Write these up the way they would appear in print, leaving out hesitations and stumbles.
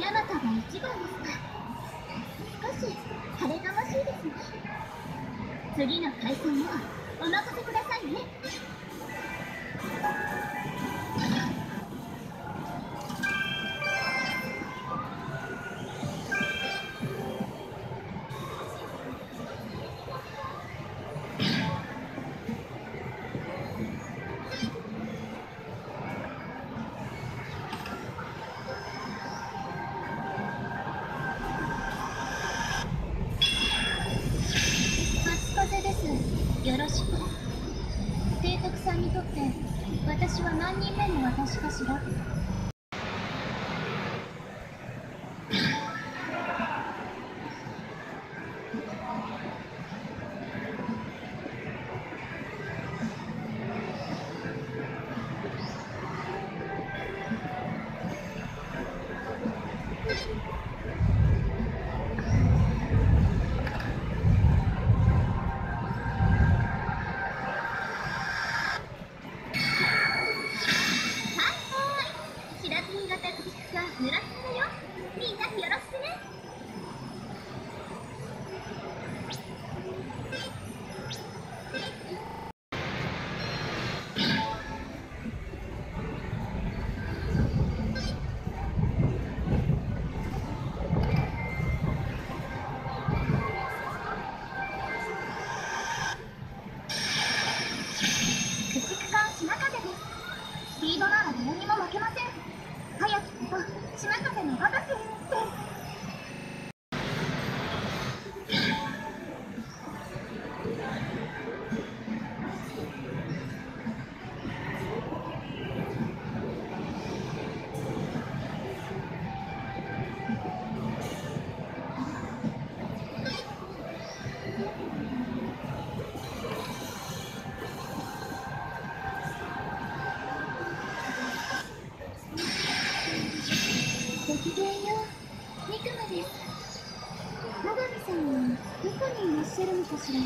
ヤマトが一番ですか。少し晴れがましいですね。次の対戦もお任せくださいね。よろしく。提督さんにとって私は何人目の私かしら。スピードなら誰にも負けません。早きこと島風のごとくです。ごきげんよう、ミクマです。野上さんはどこにいらっしゃるのかしら。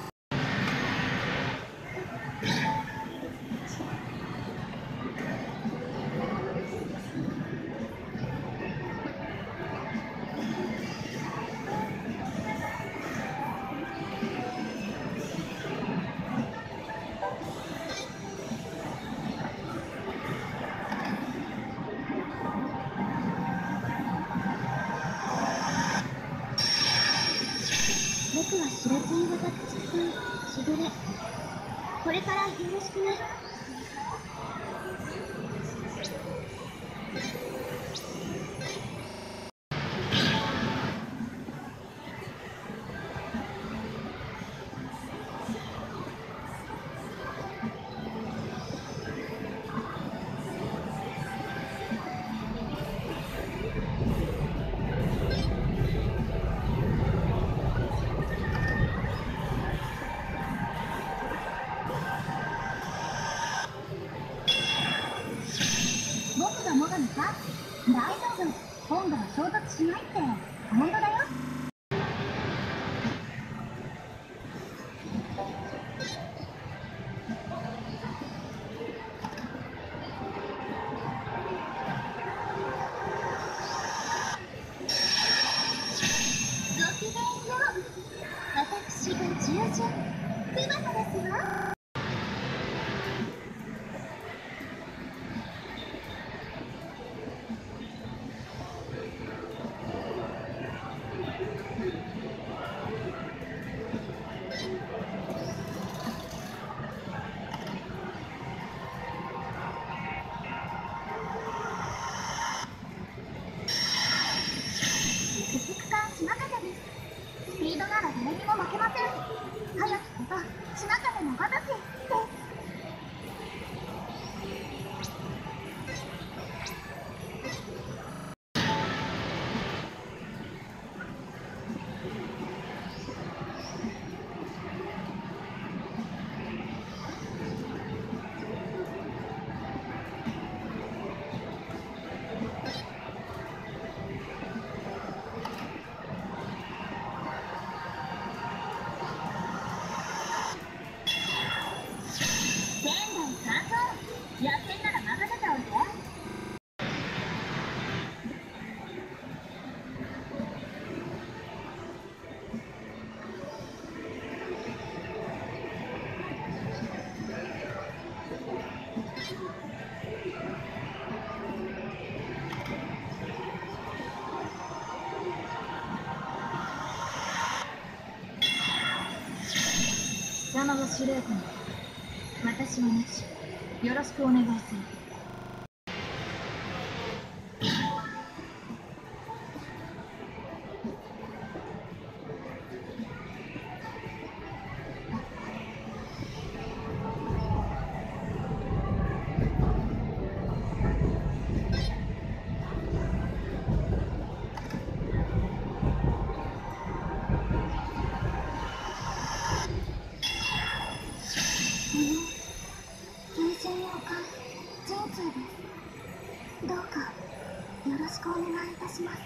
僕は知らずに渡っちゃったしぐれ。これからよろしくね。僕が最上か？大丈夫。今度は衝突しないって。本当だよ。ごきげんよう。私が従順、クマサですわ。 司令官、私はなし。よろしくお願いする。求心洋館陣痛です。どうかよろしくお願いいたします。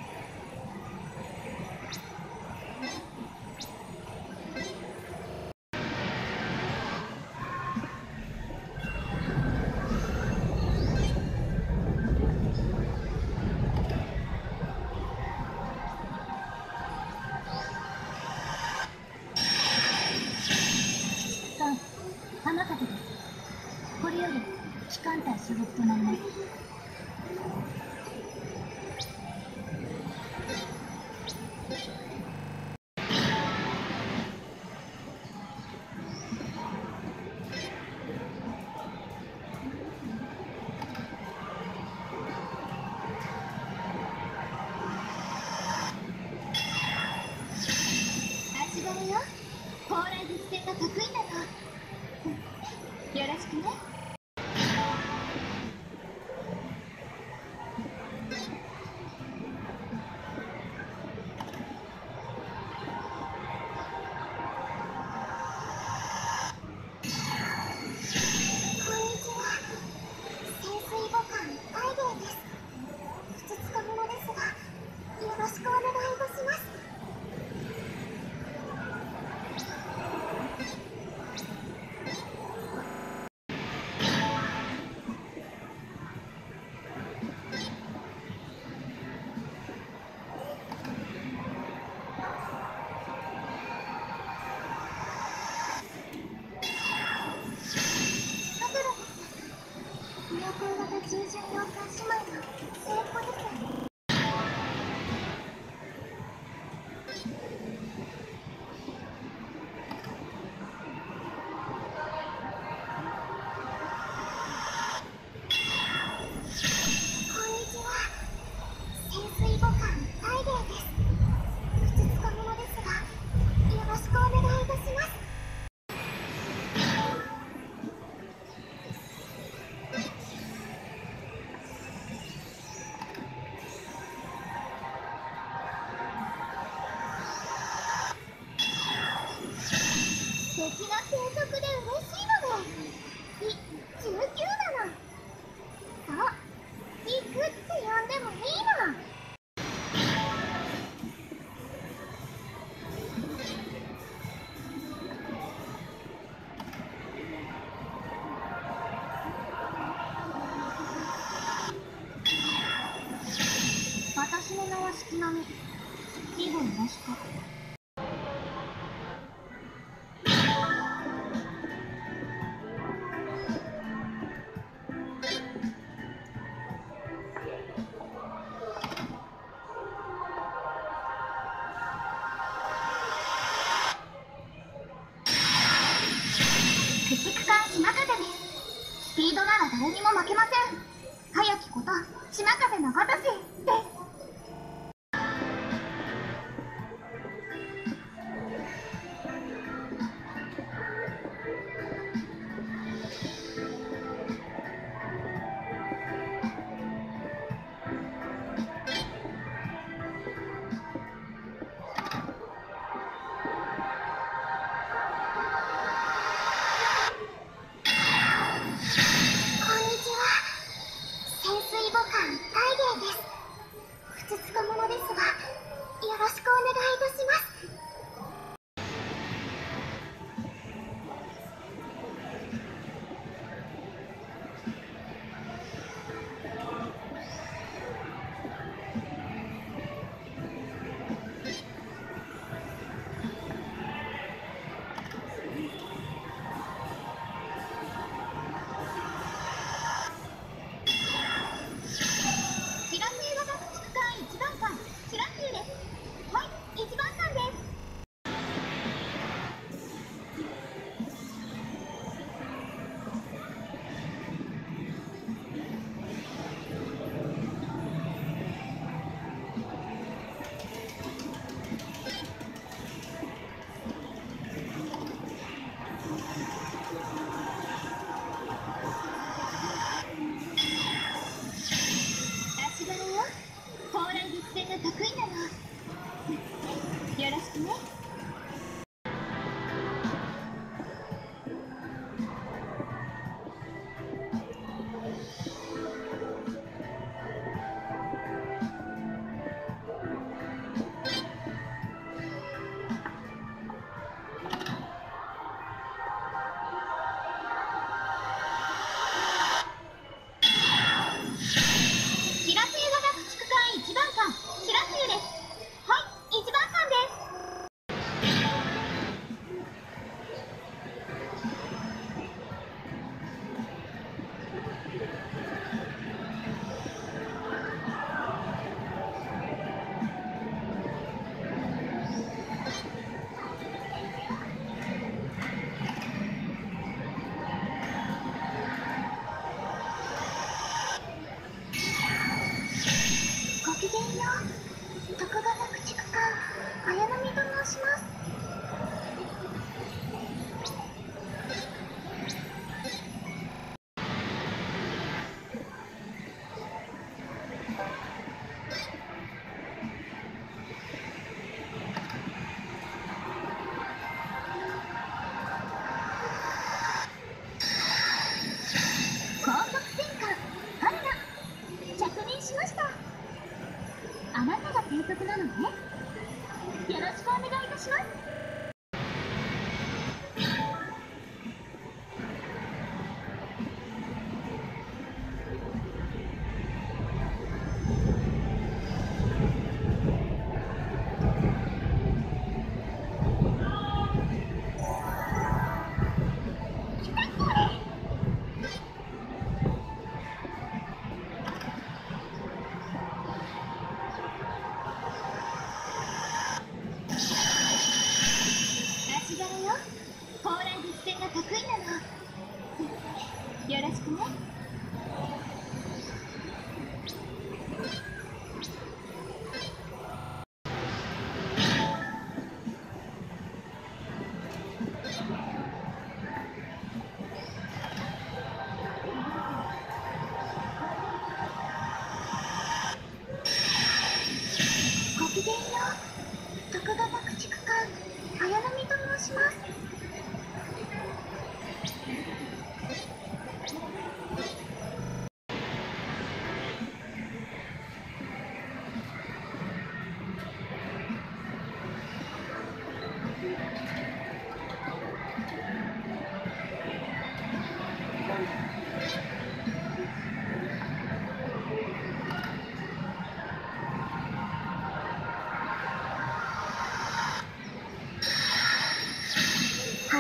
浜風です。これより機関隊所属となります。足軽よ。蓬莱実戦が得意だと。よろしくね。従順洋館姉妹の成功です。敵の継続で嬉しいので、19なの。そう、行くって呼んでもいいの。私の名は式並み。以後よろしく。駆逐艦島風です。スピードなら誰にも負けません。早きこと島風のごとしです。潜水母艦大芸です。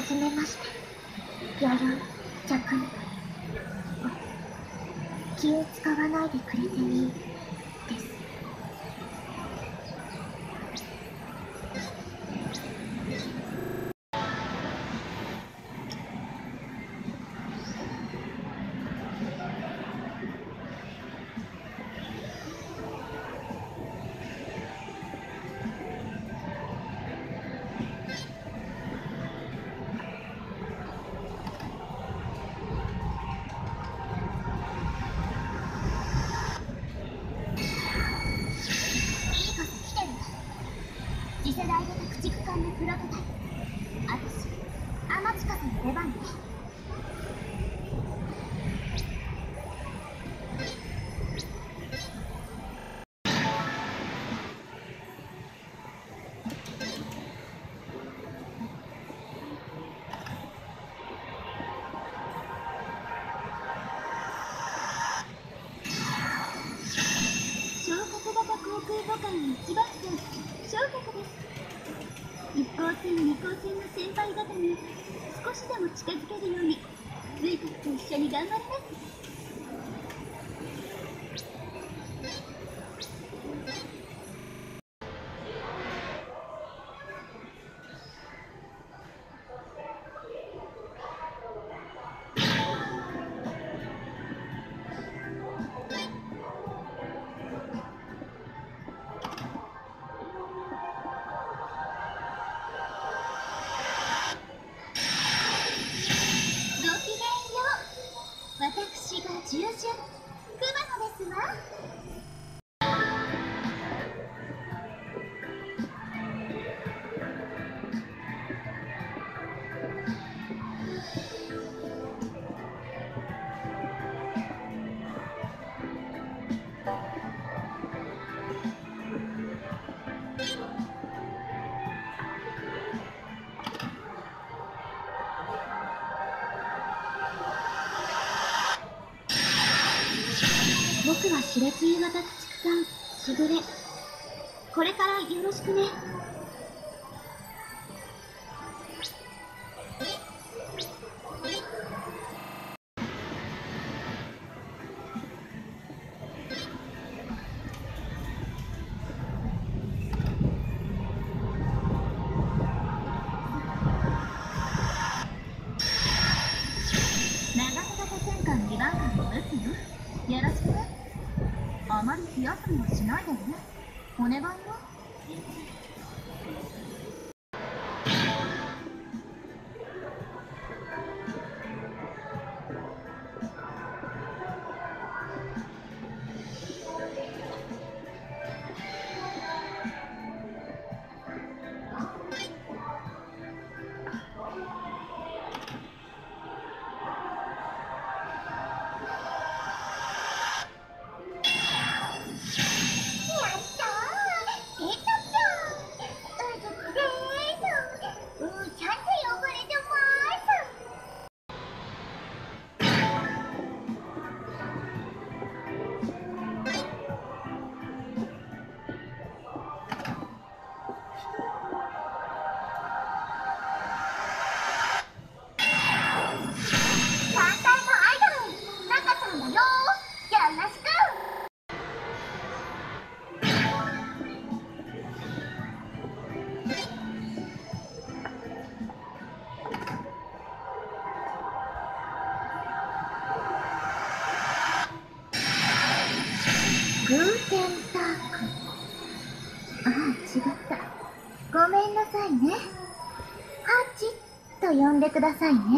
じめまして、弥生茶君。気を使わないでくれていいです。次世代型駆逐艦のプロトタイプ、天近さんの出番ね。昇格型航空母艦1番艦昇格です。1号船2号船の先輩方に少しでも近づけるように随国と一緒に頑張ります。私が従順、熊野ですわ。僕はシレツユ型駆逐艦しぐれ。これからよろしくね。長手型戦艦2番艦のですよ。よろしくね。あまり火遊びはしないでね。お願いよ。グーテンターク。ああ、違った。ごめんなさいね。ハチと呼んでくださいね。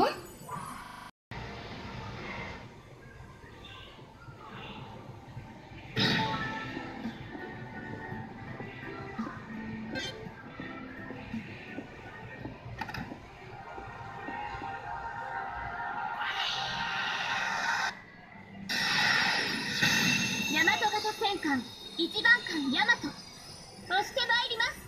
大和型戦艦1番艦ヤマト、押してまいります。